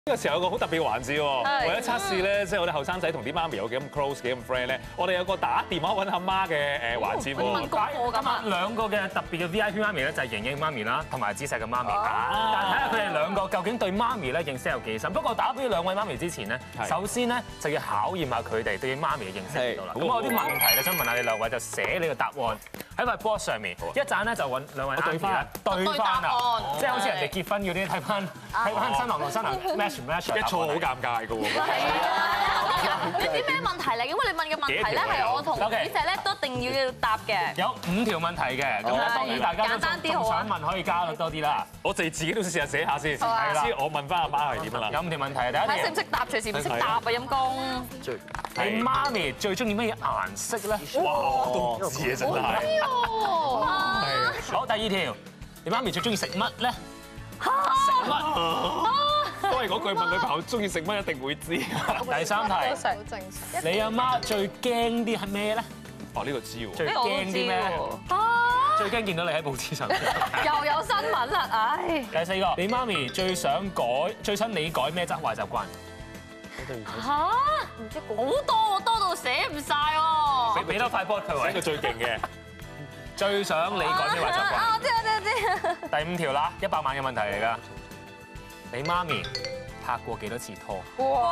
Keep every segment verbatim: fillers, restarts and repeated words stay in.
呢個時候有個好特別嘅環節喎，為咗測試咧，即係我哋後生仔同啲媽咪有幾咁 close 幾咁 friend 咧，我哋有個打電話揾阿媽嘅誒環節喎。 今日兩個嘅特別嘅 V I P 媽咪咧，就係瑩瑩媽咪啦，同埋子石嘅媽咪。但睇下佢哋兩個究竟對媽咪咧認識有幾深。不過打俾兩位媽咪之前咧，首先咧就要考驗下佢哋對媽咪嘅認識喺度啦。咁我有啲問題咧，想問下你兩位，就寫你嘅答案喺塊 board 上面。一陣咧就揾兩位對翻對翻啊，即係好似人哋結婚嗰啲睇翻睇翻新郎同新娘 match 唔 match 一錯。好尷尬㗎喎！ 係啊，你知咩問題嚟？因為你問嘅問題咧係我同子石咧都一定要答嘅。 有五條問題嘅，咁咧當然大家都仲想問可以加多啲啦。 我哋自己都試下寫下先，知我問翻阿媽係點啦。 有五條問題，第一題睇識唔識答，隨時唔識答啊陰公。 你媽咪最中意乜嘢顏色咧？ 哇！我都唔知啊，真係。好，第二條，你媽咪最中意食乜咧？食乜？都係嗰句，問女朋友中意食乜一定會知。 第三題，你阿媽最驚啲係咩咧？ 哦，呢個知喎。 最驚啲咩？最驚見到你喺報紙上面。 又有新聞啦，唉！ 第四個，你媽咪最想改、最想你改咩則壞習慣？ 嚇！唔知好多喎，多到寫唔晒喎。 俾俾多塊 board 佢喎。 寫個最勁嘅。 最想你改咩壞習慣？ 啊！我知我知我知。 第五條啦，一百萬嘅問題嚟㗎。你媽咪拍過幾多次拖？ 哇！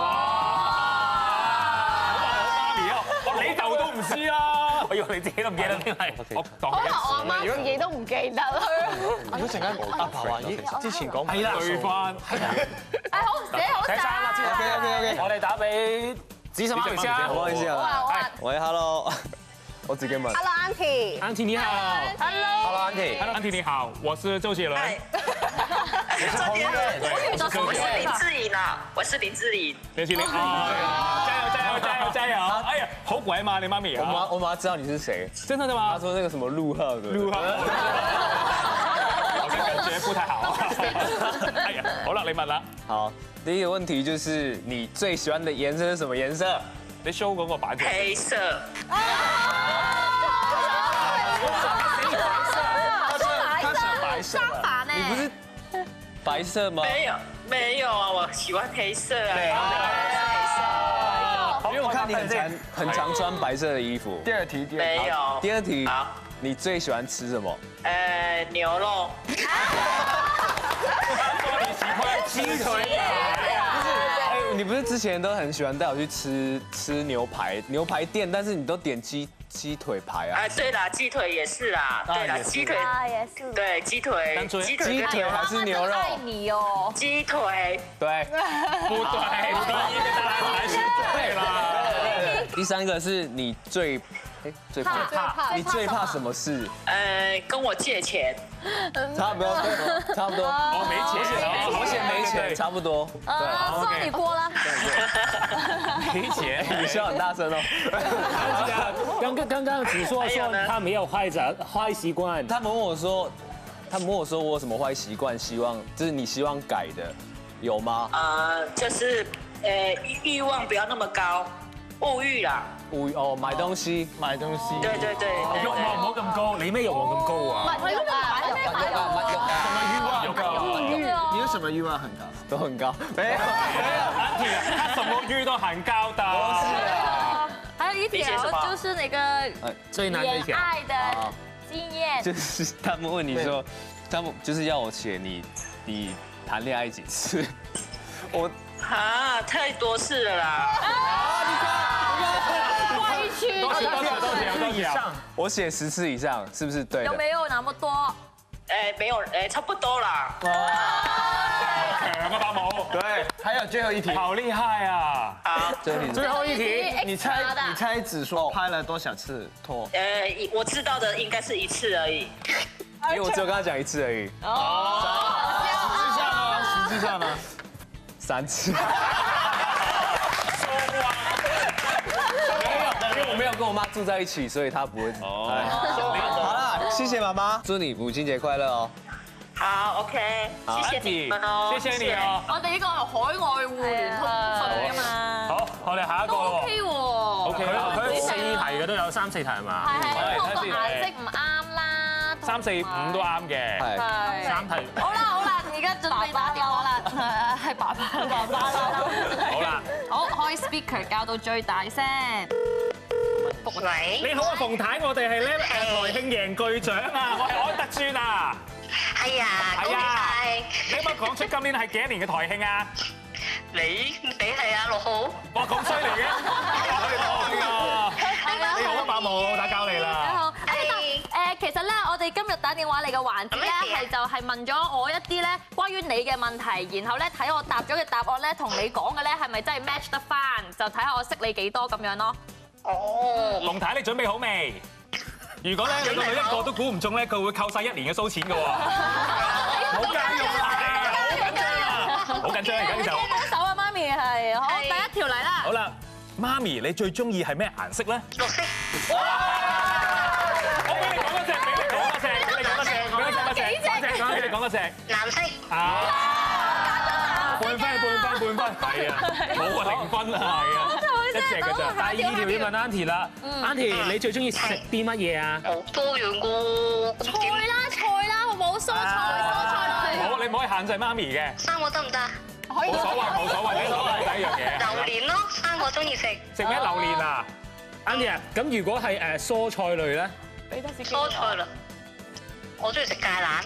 我媽咪啊，我老豆都唔知啊！ 我以為你自己都唔記得添係。 我當係一次。 我媽自己都唔記得啦。 如果陣間阿爸話咦，之前講係啦， 對翻。 誒好寫好寫晒啦， OK OK OK， 我哋打俾子實媽咪先啊。 唔好意思啊。喂 ，Hello， 我自己問。 Hello Auntie。 Auntie 你好。 Hello。 Hello Auntie。 Hello Auntie 你好，我是周杰倫。 你是彭于晏。 我是林志颖啊，我是林志穎。 林志玲，加油加油加油加油！哎呀，好鬼嘛，你媽咪。 我媽我媽知道你是誰， 真的嗎？ 她說那個什麼陸浩的。 陸浩。好像感覺不太好。哎呀，好啦，你問啦。 好，第一個問題就是你最喜歡的顏色是什麼顏色？ 你 show 嗰個版權。 黑色。 相反呢？ 你不是白色嗎？ 沒有沒有啊，我喜歡黑色啊。 因為我看你很常很常穿白色的衣服。第二題，第二題。 沒有。 第二題，你最喜歡吃什麼？ 呃，牛肉。 你喜歡雞腿。 你不是之前都很喜歡帶我去吃吃牛排牛排店，但是你都點雞雞腿排啊？ 哎，對啦，雞腿也是啦，對啦，雞腿也是。 對，雞腿，雞腿雞腿還是牛肉？ 愛你哦。 雞腿。 對。 不對，第一個答案還是對啦。 第三個是你最最怕怕，你最怕什麼事？ 呃，跟我借錢。 差不多，差不多。 我沒錢， 好險沒錢，差不多。 啊，算你過啦。 沒錢， 你笑很大聲哦。 剛剛剛剛子說說他沒有壞習壞習慣， 他們問我說，他們問我說我有什麼壞習慣，希望就是你希望改的，有嗎？ 呃，就是呃欲望不要那麼高，物欲啦。 物哦，買東西， 買東西。 對對對。 慾望唔好咁高，你咩慾望咁高啊？ 物欲啊，咩物欲啊？ 什麼慾望有高？ 你有什麼慾望很高？都很高。沒有，沒有。 他什麼慾都很高的。 還有一條就是那個最難的一條。 戀愛的經驗。 就是他們問你說，他們就是要我寫你你談戀愛幾次？我啊，太多次了啦。 委屈。 多少多少多少多少？ 我寫十次以上，是不是對的？ 有沒有那麼多？ 哎，沒有，哎，差不多啦。 強啊，伯母。 對，還有最後一題， 好厲害啊！ 好， 最後一題， 最後一題， 你猜你猜子說拍了多少次拖？ 呃，我知道的應該是一次而已。 因為我只有跟他講一次而已。 哦。 實際上呢？實際上呢？ 三次。因為我沒有跟我媽住在一起，所以她不會。哦。好了，謝謝媽媽，祝你母親節快樂哦。 好 ，OK，謝謝你們哦， 謝謝你哦。 我哋呢個係海外互聯通訊㗎嘛。 好，我哋下一個咯。 O K 喎。 O K 啦，佢四題嘅都有三四題係嘛？ 係係，不過個顏色唔啱啦。 三四五都啱嘅。 係。 三題。 好啦好啦， 而家準備打電話啦，係爸爸，爸爸啦。 好啦， 好，開 speaker 校到最大聲。 喂， 你好啊，馮太，我哋係咧誒台慶贏巨獎啊，我係安德尊啊。 係啊，恭喜晒！ 你可唔可以講出今年係幾多年嘅台慶啊？ 你你係啊六號？ 哇，咁犀利嘅！係啊，你好啊，伯母，打交你你啦。 好，誒其實咧，我哋今日打電話嚟嘅環節咧，係就係問咗我一啲咧關於你嘅問題，然後咧睇我答咗嘅答案咧，同你講嘅咧係咪真係 match 得翻，就睇下我識你幾多咁樣咯。 哦， 龍太，你準備好未？如果咧你個女一個都估唔中咧，佢會扣晒一年嘅騷錢嘅喎。好緊張啊！好緊張啊！好緊張啊！而家呢就。 幫手啊，媽咪係。好，第一條嚟啦。 好啦，媽咪，你最中意係咩顏色咧？ 綠色。 我俾你講多隻，俾你講多隻，俾你講多隻，俾你講多隻，俾你講多隻。 藍色。 啊！半分，半分，半分，係啊，冇啊，零分啊，係啊。一隻嘅咋？第二條要問 Auntie 啦 ，Auntie 你最中意食啲乜嘢啊？ 好多樣噶， 菜啦，菜啦，好冇？蔬菜，蔬菜類。 冇，你唔可以限制媽咪嘅。 生果得唔得？ 可以。 冇所謂，冇所謂，冇所謂，第一樣嘢。 榴蓮咯，生果中意食。 食咩榴蓮啊 ？Auntie 啊，咁如果係誒蔬菜類咧？ 蔬菜啦，我中意食芥蘭。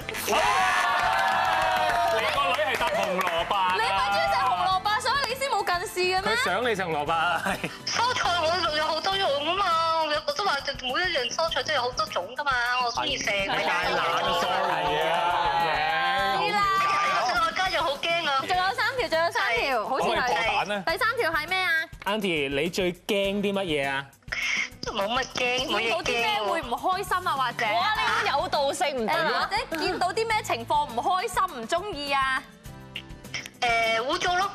你個女係搭紅蘿蔔。 你咪中意食紅蘿蔔，所以你先冇近視嘅咩？ 佢想你食紅蘿蔔啊！ 蔬菜我有好多樣噶嘛，我都話每一樣蔬菜都有好多種噶嘛，我中意食。芥蘭，sorry 啊， 係啦。 我家人好驚啊！ 仲有三條，仲有三條，好似我係破蛋係。 啊第三條係咩啊 Auntie 你最驚啲乜嘢啊？ 冇乜驚，冇見到嘢啲咩會驚。 唔開心啊？或者哇！你有道性唔得誒，或啊！ 者見到啲咩情況唔開心、唔中意啊？ 誒污糟咯。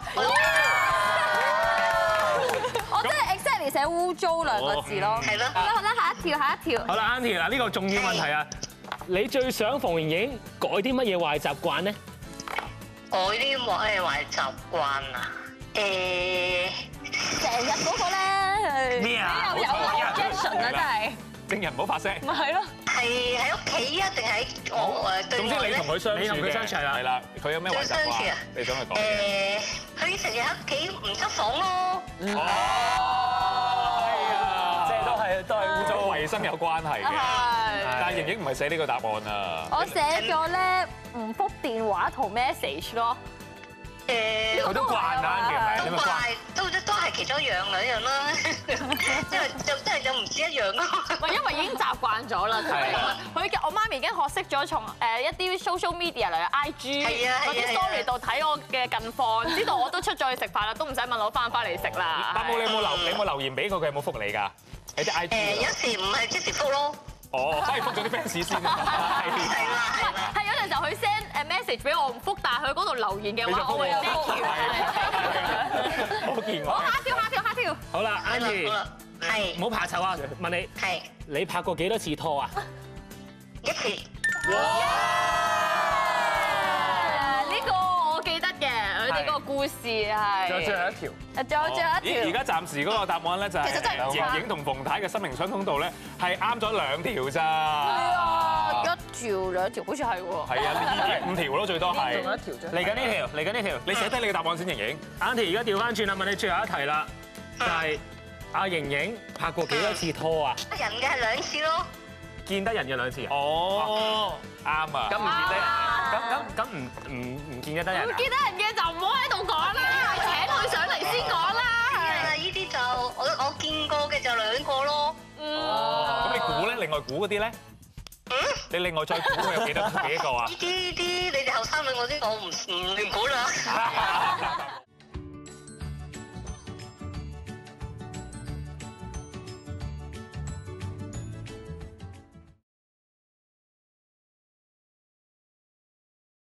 我真係 exactly 寫污糟兩個字咯。 係咯。 好啦好啦，下一條下一條。 好啦 ，Auntie 嗱呢個重要問題啊，你最想馮盈盈改啲乜嘢壞習慣咧？ 我呢啲壞壞習慣啊，誒。 成日嗰個咧， 咩啊？ 又有 objection 啊，真係。 證人唔好發聲。 咪係咯， 係喺屋企啊，定喺我誒對總之外咧？ 你同佢相處，你同佢相處係啦，係啦，佢有咩壞習慣？你想佢講？ 誒，佢成日喺屋企唔執房咯。 哦，係啊， 即係都係都係污糟衞生有關係嘅。 係。 但係盈盈唔係寫呢個答案啊。 我寫咗咧唔覆電話同 message 咯。 誒， 佢都慣啦，其實都你咪慣。 怪，都都係其中一樣兩樣啦，因為就真係有唔止一樣咯。 喂，因為已經習慣咗啦，佢嘅我媽咪已經學識咗從誒一啲 social media 嚟 I G 係啊係啊嗰啲 story 度睇我嘅近況，知道我都出咗去食飯啦，都唔使問我翻唔翻嚟食啦。 伯母，你有冇留你有冇留言俾佢？佢有冇覆你㗎？喺啲 I G 誒，有時唔係即時覆咯。 哦，反而覆咗啲 fans 先啊。 係啦係啦。 係有陣時候佢 send 誒 message 俾我唔覆，但係佢嗰度留言嘅話，我會有好見我。 好，下一條下一條下一條。 好啦，Auntie， 係唔好怕醜啊！問你， 係你拍過幾多次拖啊？ 一次。 呢個我記得嘅，佢哋嗰個故事係。 仲有最後一條。 仲有最後一條。 咦，而家暫時嗰個答案咧就其實真係唔差係盈盈同馮太嘅心靈相通道咧係啱咗兩條咋。 係啊，一條兩條好似係喎。 係啊，呢五條咯最多係。 仲有一條啫。 嚟緊呢條，嚟緊呢條，你寫低你嘅答案先，盈盈。Auntie 而家調翻轉啦，問你最後一題啦，就係阿盈盈拍過幾多次拖啊？ 人嘅係兩次咯。 見得人嘅兩次啊？ 哦， 啱啊。 咁唔見得人。 咁咁咁唔唔唔見得得人啊？ 唔見得人嘅就唔好喺度講啦，請佢上嚟先講啦。 係啊，呢啲就我我見過嘅就兩個咯。 咁你估咧？另外估嗰啲咧？ 嗯？ 你另外再估佢有幾多幾多個啊？ 呢啲呢啲你哋後生女我啲我唔唔亂估啦。